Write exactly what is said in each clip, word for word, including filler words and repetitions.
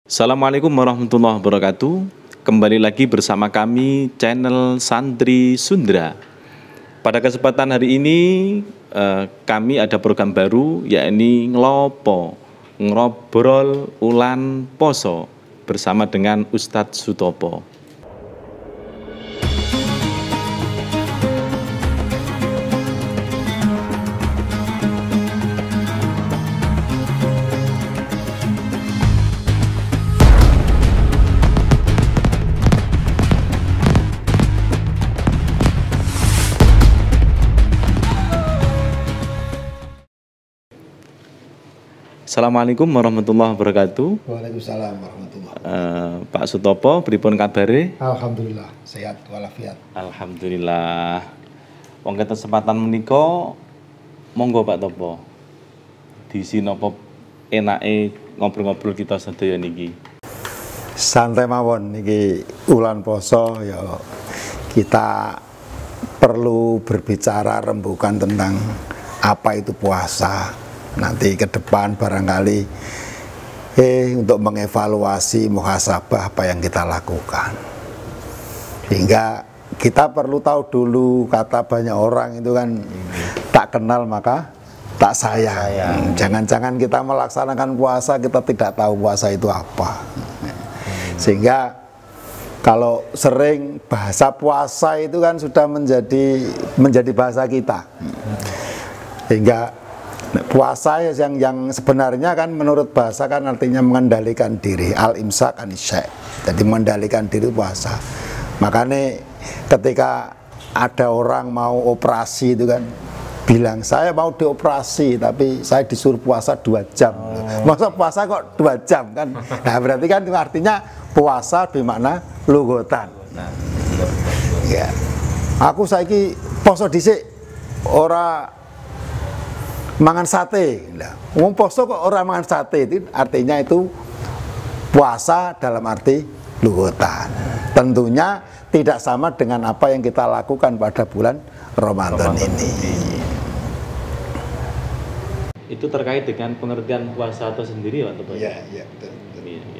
Assalamualaikum warahmatullahi wabarakatuh. Kembali lagi bersama kami channel Santri Sundra. Pada kesempatan hari ini eh, kami ada program baru, yakni Ngelopo Ngobrol Ulan Poso bersama dengan Ustadz Sutopo. Assalamualaikum warahmatullahi wabarakatuh. Waalaikumsalam warahmatullahi Uh, Pak Sutopo, pripun kabare? Alhamdulillah, sehat walafiat. Alhamdulillah. Wong kesempatan menika monggo Pak Topo. Diisi napa enake ngobrol-ngobrol kita sedaya niki. Santai mawon niki ulan poso ya, kita perlu berbicara rembukan tentang apa itu puasa. Nanti ke depan barangkali eh untuk mengevaluasi muhasabah apa yang kita lakukan. Sehingga kita perlu tahu dulu, kata banyak orang itu kan tak kenal maka tak sayang. Jangan-jangan kita melaksanakan puasa kita tidak tahu puasa itu apa. Sehingga kalau sering bahasa puasa itu kan sudah menjadi menjadi bahasa kita. Sehingga puasa yang yang sebenarnya kan menurut bahasa kan artinya mengendalikan diri, al-imsak anisya. Jadi mengendalikan diri puasa. Makanya ketika ada orang mau operasi itu kan bilang saya mau dioperasi tapi saya disuruh puasa dua jam. Oh. Masa puasa kok dua jam kan? Nah berarti kan itu artinya puasa bermakna lugotan. Nah, ya. Aku saiki poso dhisik ora mangan sate. Nah, ngomong poso kok orang mangan sate, itu artinya itu puasa dalam arti lugotan. Tentunya tidak sama dengan apa yang kita lakukan pada bulan Ramadan, Ramadan ini. Itu terkait dengan pengertian puasa itu sendiri, Pak Topo? Iya, iya, betul, betul. Iya, iya.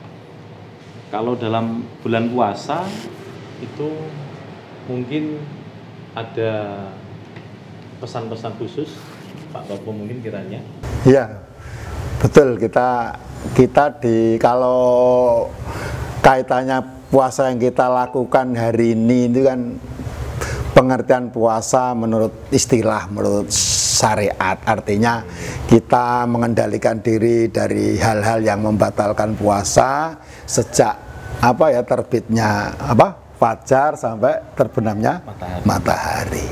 Kalau dalam bulan puasa itu mungkin ada pesan-pesan khusus Pak Topo mungkin kiranya? Iya, betul, kita kita di kalau kaitannya puasa yang kita lakukan hari ini itu kan pengertian puasa menurut istilah, menurut syariat, artinya kita mengendalikan diri dari hal-hal yang membatalkan puasa sejak apa ya terbitnya apa fajar sampai terbenamnya matahari. matahari.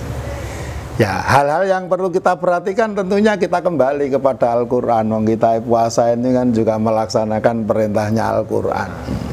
Ya, hal-hal yang perlu kita perhatikan tentunya kita kembali kepada Al-Quran. Wong kita puasa ini kan juga melaksanakan perintahnya Al-Quran.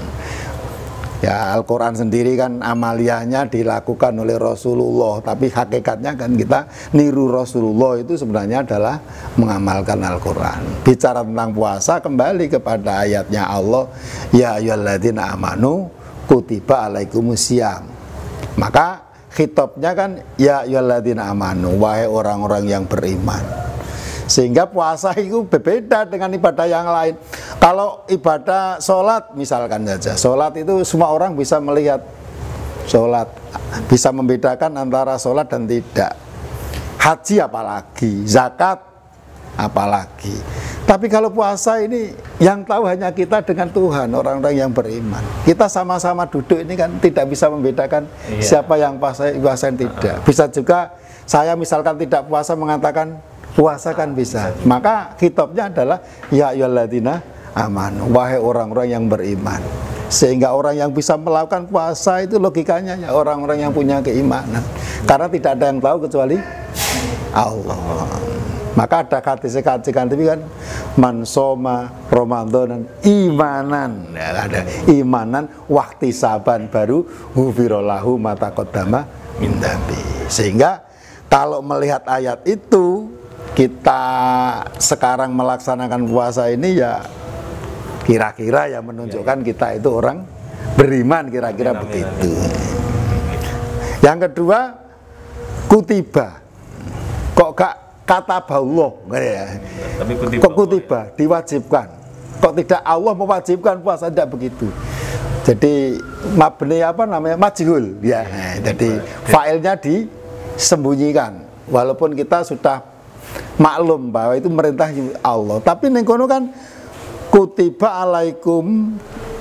Ya, Al-Quran sendiri kan amaliyahnya dilakukan oleh Rasulullah, tapi hakikatnya kan kita niru Rasulullah itu sebenarnya adalah mengamalkan Al-Quran. Bicara tentang puasa kembali kepada ayatnya Allah, ya ayyuhalladzina amanu kutiba alaikumusiyam. Maka khitabnya kan ya ayyuhalladzina amanu, wahai orang-orang yang beriman. Sehingga puasa itu berbeda dengan ibadah yang lain. Kalau ibadah sholat misalkan saja, sholat itu semua orang bisa melihat sholat, bisa membedakan antara sholat dan tidak. Haji apalagi, zakat apalagi. Tapi kalau puasa ini yang tahu hanya kita dengan Tuhan, orang-orang yang beriman. Kita sama-sama duduk ini kan tidak bisa membedakan iya. siapa yang puasa, puasa yang tidak. Bisa juga saya misalkan tidak puasa mengatakan puasa kan bisa. Maka kitabnya adalah ya ayyuhalladzina amanu, wahai orang-orang yang beriman. Sehingga orang yang bisa melakukan puasa itu logikanya ya orang-orang yang punya keimanan. Karena tidak ada yang tahu kecuali Allah. Maka ada hadis-hadis tapi kan man soma Ramadan imanan, ya, ada imanan waktu saban baru hufirolahu mata kodama mindabi. Sehingga kalau melihat ayat itu kita sekarang melaksanakan puasa ini ya kira-kira ya menunjukkan kita itu orang beriman, kira-kira begitu. Yang kedua kutiba, kok gak kata Allah, ya. Tapi kutiba, kok kutiba diwajibkan. Kok tidak Allah mewajibkan puasa? Tidak begitu. Jadi mabni apa namanya majhul ya. Nah, jadi failnya disembunyikan. Walaupun kita sudah maklum bahwa itu merintah Allah. Tapi ning kono kan kutiba alaikum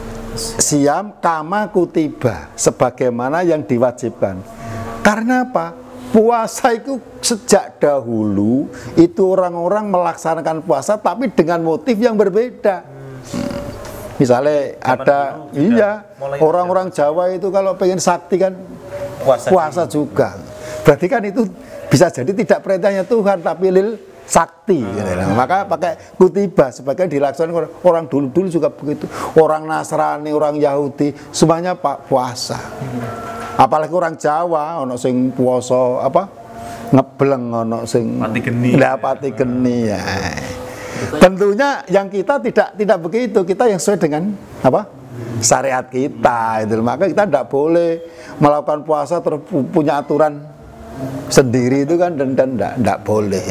siam kama kutiba, sebagaimana yang diwajibkan. Karena apa? Puasa itu sejak dahulu itu orang-orang melaksanakan puasa tapi dengan motif yang berbeda. Misalnya ada, iya, orang-orang Jawa itu kalau pengen sakti kan puasa, puasa juga. Berarti kan itu bisa jadi tidak perintahnya Tuhan tapi lil sakti. Hmm. Gitu. Maka pakai kutiba sebagai dilaksanakan orang dulu-dulu juga begitu. Orang Nasrani, orang Yahudi, semuanya pak puasa. Hmm. Apalagi orang Jawa, ono sing puasa apa ngebleng, ono sing pati geni. Lah pati geni ya. Tentunya yang kita tidak tidak begitu, kita yang sesuai dengan apa syariat kita itu. Maka kita tidak boleh melakukan puasa terus punya aturan sendiri itu kan, dan dan tidak tidak boleh.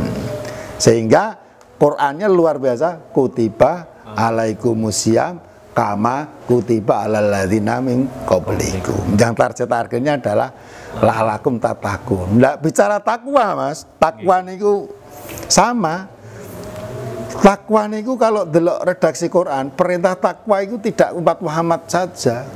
Sehingga Qur'annya luar biasa, kutiba alaikumusiyam kama kutiba alal ladzina min qablikum. Yang target targetnya adalah la'alakum tattaqun. Tidak bicara takwa, Mas. Takwa niku sama. Takwa niku kalau delok redaksi Quran, perintah takwa itu tidak umat Muhammad saja.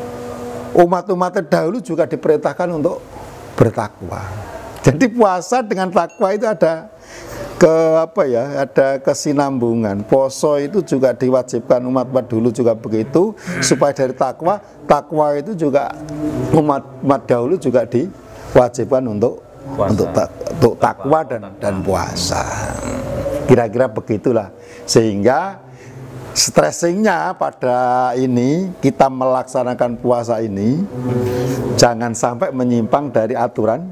Umat-umat terdahulu juga diperintahkan untuk bertakwa. Jadi puasa dengan takwa itu ada ke apa ya? Ada kesinambungan. Poso itu juga diwajibkan umat-umat dulu juga begitu, supaya dari takwa, takwa itu juga umat-umat dahulu juga diwajibkan untuk puasa. untuk tak, untuk takwa dan dan puasa. Kira-kira begitulah, sehingga stressingnya pada ini kita melaksanakan puasa ini hmm. jangan sampai menyimpang dari aturan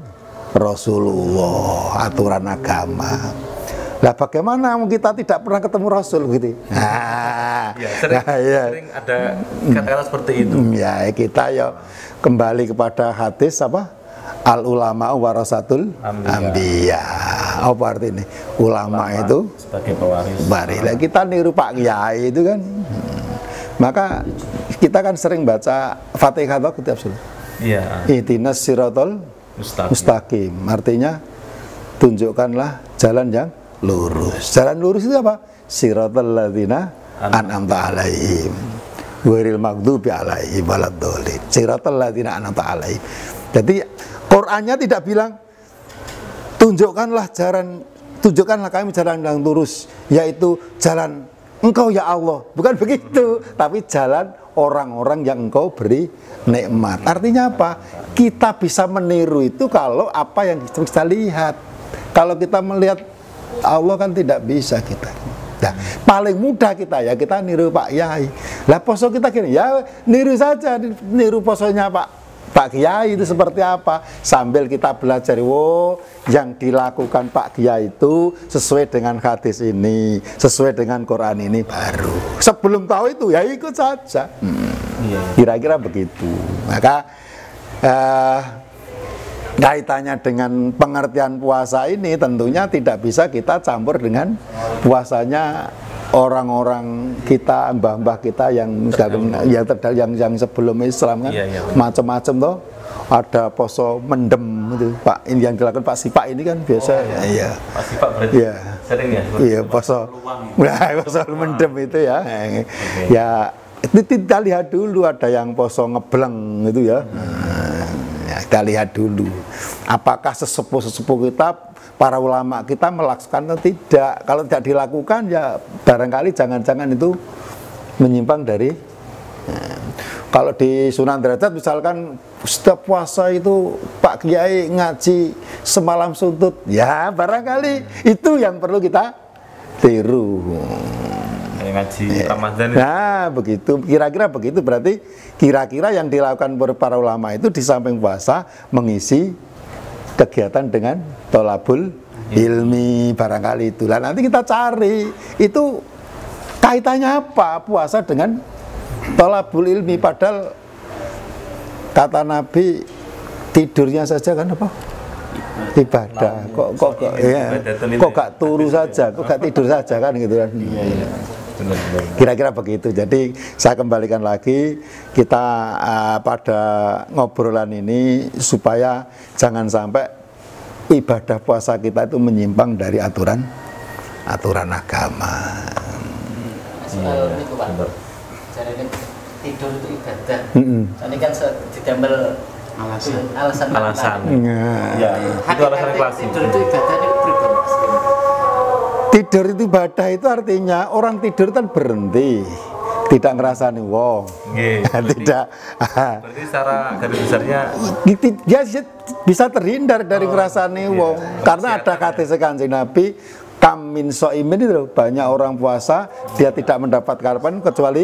Rasulullah, aturan agama. Lah bagaimana kita tidak pernah ketemu Rasul gitu? Nah, ya, sering, nah, ya. sering ada kata-kata seperti itu. Ya kita ya kembali kepada hadis apa? Al ulama warasatul anbiya. Apa arti ini? Ulama, ulama itu sebagai pewaris. Barilah kita niru Pak Kiai itu kan. Hmm. Maka kita kan sering baca Fatihah atau Kitab Sunnah. Iya. Ihdinas siratal mustaqim. mustaqim. Artinya tunjukkanlah jalan yang lurus. Jalan lurus itu apa? Siratal ladzina an'amta alaihim. Ghairil maghdubi alaihim waladdallin. Siratal ladzina an'amta alaihim. Jadi Qur'annya tidak bilang tunjukkanlah jalan, tunjukkanlah kami jalan yang lurus, yaitu jalan Engkau ya Allah. Bukan begitu, tapi jalan orang-orang yang Engkau beri nikmat. Artinya apa? Kita bisa meniru itu kalau apa yang kita lihat. Kalau kita melihat Allah kan tidak bisa kita. Nah, paling mudah kita ya kita niru Pak Yai. Lah poso kita gini, ya niru saja, niru posonya Pak Pak Kiai itu seperti apa, sambil kita belajar, wow, yang dilakukan Pak Kiai itu sesuai dengan hadis ini, sesuai dengan Quran ini baru. Sebelum tahu itu ya ikut saja. Kira-kira hmm. begitu. Maka eh, kaitannya dengan pengertian puasa ini tentunya tidak bisa kita campur dengan puasanya orang-orang kita, mbah-mbah kita yang yang terdahulu yang yang sebelum Islam kan, iya, iya, macam-macam toh. Ada poso mendem itu Pak, ini yang dilakukan Pak Sipak ini kan biasa. Oh, ya. Iya. Pak Sipak berarti ya. Sering ya. Iya, poso. Nah, poso mendem itu ya. Okay. Ya, itu kita lihat dulu, ada yang poso ngebleng itu ya. Nah, ya kita lihat dulu. Apakah sesepuh-sesepuh kita, para ulama kita melaksanakan atau tidak? Kalau tidak dilakukan ya barangkali jangan-jangan itu menyimpang dari. Nah, kalau di Sunan Derajat misalkan setiap puasa itu Pak Kiai ngaji semalam suntut, ya barangkali itu yang perlu kita tiru. Ngaji Ramadan. Nah begitu, kira-kira begitu. Berarti kira-kira yang dilakukan para ulama itu di samping puasa mengisi kegiatan dengan tolabul ilmi barangkali itulah. Nanti kita cari itu kaitannya apa puasa dengan tolabul ilmi, padahal kata Nabi tidurnya saja kan apa? Ibadah. Kok kok kok ya, kok gak turu saja, kok gak tidur saja kan gitu kan. Kira-kira begitu. Jadi saya kembalikan lagi kita uh, pada ngobrolan ini supaya jangan sampai ibadah puasa kita itu menyimpang dari aturan aturan agama. Soal itu Pak, caranya tidur itu ibadah. Mm-mm. Ini kan ditambal alasan alasan. Alasan. Nah, Ya, itu alasan kelas. Tidur itu ibadah ini pribadi. tidur itu ibadah itu artinya orang tidur kan berhenti, tidak ngerasani wong. Nggih. Tidak. Berarti secara garis besarnya Dia bisa terhindar dari ngerasani wong karena ada kata Kanjeng Nabi, kam min soimin itu loh, banyak orang puasa dia tidak mendapat karpan kecuali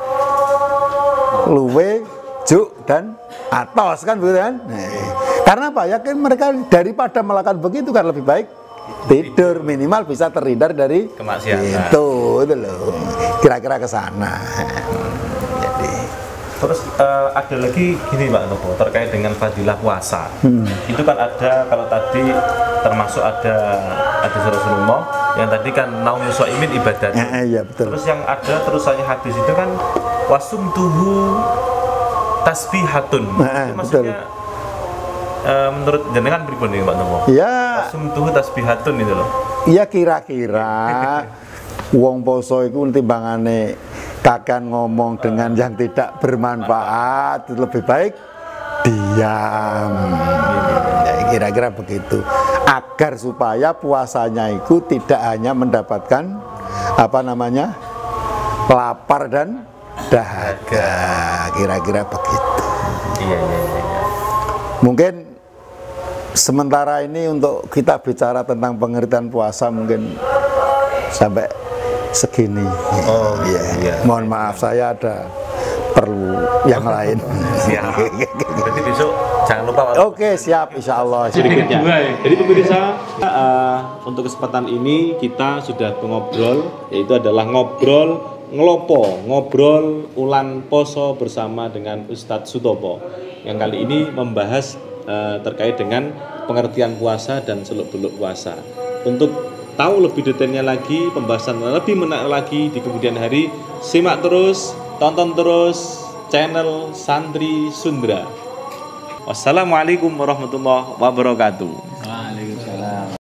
luwe, juk dan atos kan begitu kan? Nah, karena apa? Yakin mereka daripada melakukan begitu kan lebih baik tidur, minimal bisa terhindar dari kemaksiatan. itu, itu loh. Kira-kira ke sana. Jadi Terus uh, ada lagi gini Pak Nopo terkait dengan fadilah puasa. Hmm. Itu kan ada kalau tadi termasuk ada ada Rasulullah yang tadi kan naum soimin ibadat. ya, iya betul. Terus yang ada terusannya hadis itu kan wasum tuhu tasbihatun. Nah, Itu maksudnya uh, menurut jenengan pripun nih Pak Nopo? Ya, Wasum tuhu tasbihatun itu loh. iya kira-kira wong poso iku timbangane kakek ngomong dengan yang tidak bermanfaat itu lebih baik diam. Ya, kira-kira begitu. Agar supaya puasanya itu tidak hanya mendapatkan apa namanya lapar dan dahaga. Kira-kira begitu. Iya iya iya. iya. Mungkin sementara ini untuk kita bicara tentang pengertian puasa mungkin sampai segini. Oh, iya. iya. Mohon maaf saya ada perlu yang lain. Siap. Berarti besok jangan lupa Pak. Oke, siap insya Allah. Sedikitnya. Jadi pemirsa, uh, untuk kesempatan ini kita sudah mengobrol, yaitu adalah ngobrol ngelopo, ngobrol ulan poso bersama dengan Ustadz Sutopo. Yang kali ini membahas uh, terkait dengan pengertian puasa dan seluk-beluk puasa. Untuk tahu lebih detailnya lagi, pembahasan lebih menarik lagi di kemudian hari, simak terus, tonton terus channel Santri Sundra. Wassalamualaikum warahmatullahi wabarakatuh.